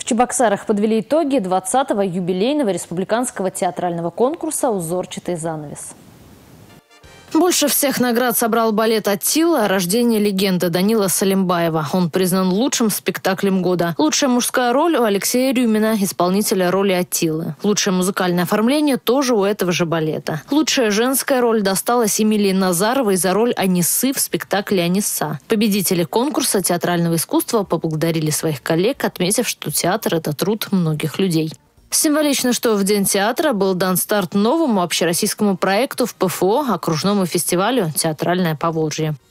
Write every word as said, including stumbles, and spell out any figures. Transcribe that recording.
Чебоксарах подвели итоги двадцатого юбилейного республиканского театрального конкурса «Узорчатый занавес». Больше всех наград собрал балет «Аттила. Рождение легенды» Данила Салимбаева. Он признан лучшим спектаклем года. Лучшая мужская роль у Алексея Рюмина, исполнителя роли Аттилы. Лучшее музыкальное оформление тоже у этого же балета. Лучшая женская роль досталась Эмилии Назаровой за роль Анисы в спектакле «Аниса». Победители конкурса театрального искусства поблагодарили своих коллег, отметив, что театр – это труд многих людей. Символично, что в День театра был дан старт новому общероссийскому проекту в ПФО, окружному фестивалю «Театральное Поволжье».